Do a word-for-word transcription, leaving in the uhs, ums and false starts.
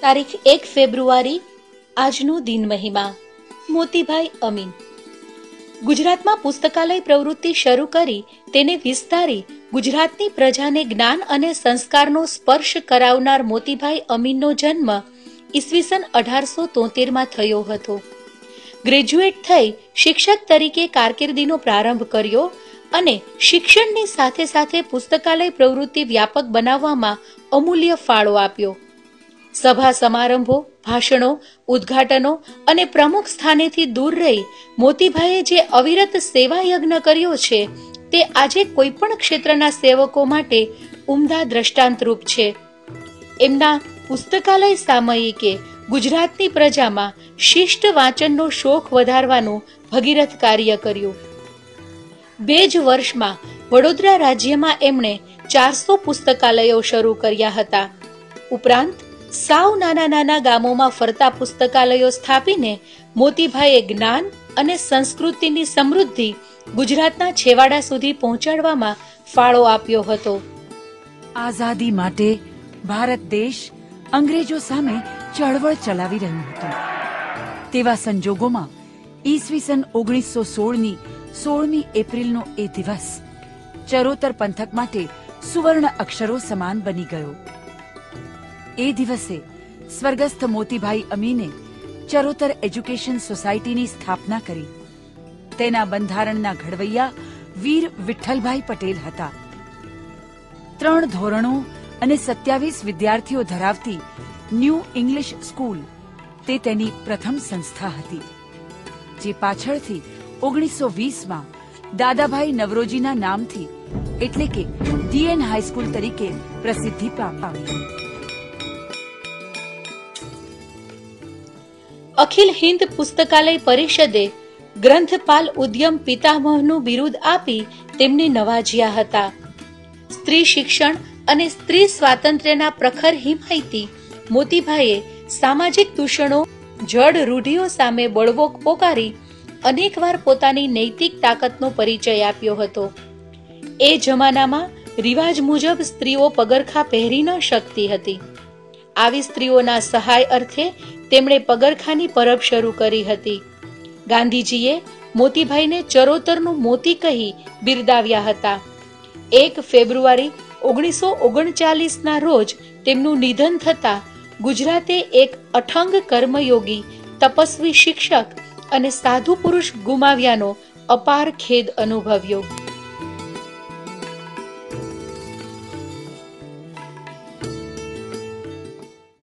તારીખ એક ફેબ્રુઆરી આજનો દિન મહિમા મોતીભાઈ અમીન। ગુજરાતમાં પુસ્તકાલય પ્રવૃત્તિ શરૂ કરી તેને વિસ્તારી ગુજરાતની પ્રજાને જ્ઞાન અને સંસ્કારનો સ્પર્શ કરાવનાર મોતીભાઈ અમીનનો જન્મ ઈસવીસન અઢારસો તોતેર માં થયો હતો। ગ્રેજ્યુએટ થઈ શિક્ષક તરીકે કારકિર્દીનો પ્રારંભ કર્યો અને શિક્ષણની સાથે સાથે પુસ્તકાલય પ્રવૃત્તિ વ્યાપક બનાવવામાં અમૂલ્ય ફાળો આપ્યો। સભા સમારંભો, ભાષણો, ઉદ્ઘાટનો અને પ્રમુખ સ્થાનેથી દૂર રહી મોતીભાઈએ જે અવિરત સેવા યજ્ઞ કર્યો છે તે આજે કોઈ પણ ક્ષેત્રના સેવકો માટે ઉમદા દ્રષ્ટાંતરૂપ છે। એમના પુસ્તકાલય સામયિકે ગુજરાતની પ્રજામાં શિષ્ટ વાંચનનો શોખ વધારવાનું ભગીરથ કાર્ય કર્યું। બે જ વર્ષમાં વડોદરા રાજ્યમાં એમણે ચારસો પુસ્તકાલયો શરૂ કર્યા હતા। ઉપરાંત સાવ નાના નાના ગામોમાં ફરતા પુસ્તકાલયો સ્થાપીને મોતીભાઈએ જ્ઞાન અને સંસ્કૃતિની સમૃદ્ધિ ગુજરાતના છેવાડા સુધી પહોંચાડવામાં ફાળો આપ્યો હતો। આઝાદી માટે ભારત દેશ અંગ્રેજો સામે ચળવળ ચલાવી રહ્યું હતું। તેવા સંજોગોમાં ઈસવીસન ઓગણીસો સોળ ની સોળમી એપ્રિલનો એ દિવસ ચરોતર પંથક માટે સુવર્ણ અક્ષરો સમાન બની ગયો। એ દિવસે સ્વર્ગસ્થ મોતીભાઈ અમીને ચરોતર એજ્યુકેશન સોસાયટીની સ્થાપના કરી। તેના બંધારણના ઘડવૈયા વીર વિઠ્ઠલભાઈ પટેલ હતા। ત્રણ ધોરણો અને સત્યાવીસ વિદ્યાર્થીઓ ધરાવતી ન્યૂ ઇંગ્લિશ સ્કૂલ તે તેની પ્રથમ સંસ્થા હતી, જે પાછળથી ઓગણીસો વીસ માં દાદાભાઈ નવરોજીના નામથી એટલે કે ડીએન હાઈસ્કૂલ તરીકે પ્રસિદ્ધિ પામી। અખિલ હિન્દ પુસ્તકાલય પરિષદે ગ્રંથપાલ ઉદ્યમ પિતામહનું બિરુદ આપી તેમને નવાજ્યા હતા। સ્ત્રી શિક્ષણ અને સ્ત્રી સ્વાતંત્ર્યના પ્રખર હિમાયતી મોતીભાઈએ સામાજિક દૂષણો, જડ રૂઢિઓ સામે બળવો પોકારી અનેકવાર પોતાની નૈતિક તાકાતનો પરિચય આપ્યો હતો। એ જમાનામાં રિવાજ મુજબ સ્ત્રીઓ પગરખા પહેરી ન શકતી હતી। આવી સ્ત્રીઓના સહાય અર્થે તેમણે પગરખાની પરબ શરૂ કરી હતી। ગાંધીજીએ મોતીભાઈને ચરોતરનું મોતી કહી બિરદાવ્યા હતા। એક ફેબ્રુઆરી ઓગણીસો ઓગણચાલીસ ના રોજ તેમનું નિધન થતા ગુજરાતે એક અઠંગ કર્મયોગી, તપસ્વી શિક્ષક અને સાધુ પુરુષ ગુમાવ્યાનો અપાર ખેદ અનુભવ્યો।